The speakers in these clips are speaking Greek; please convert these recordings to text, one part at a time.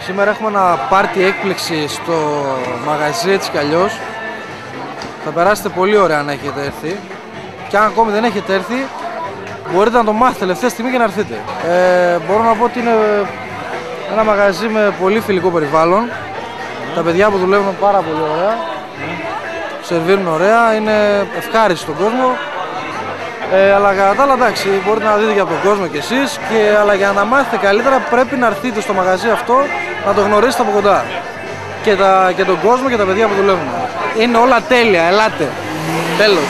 Σήμερα έχουμε ένα πάρτι έκπληξη στο μαγαζί έτσι κι αλλιώς. Θα περάσετε πολύ ωραία αν έχετε έρθει. Και αν ακόμη δεν έχετε έρθει, μπορείτε να το μάθετε τελευταία στιγμή και να έρθετε. Μπορώ να πω ότι είναι ένα μαγαζί με πολύ φιλικό περιβάλλον. Τα παιδιά που δουλεύουν πάρα πολύ ωραία. Σερβίρουν ωραία, είναι ευχάριστο στον κόσμο. Αλλά κατά τα άλλα, εντάξει, μπορείτε να δείτε και από τον κόσμο κι εσείς. Αλλά για να τα μάθετε καλύτερα πρέπει να έρθετε στο μαγαζί αυτό, να το γνωρίσετε από κοντά. Και τον κόσμο και τα παιδιά που δουλεύουν. Είναι όλα τέλεια, ελάτε. Τέλος.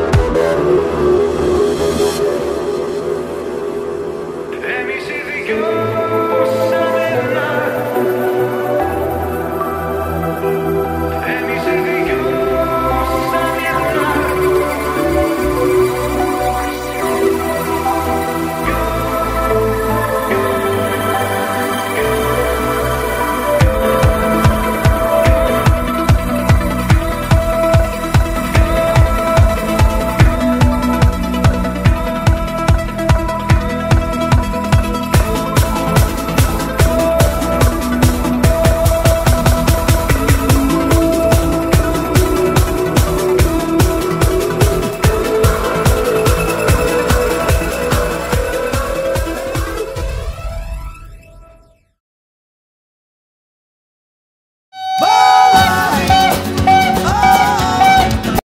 You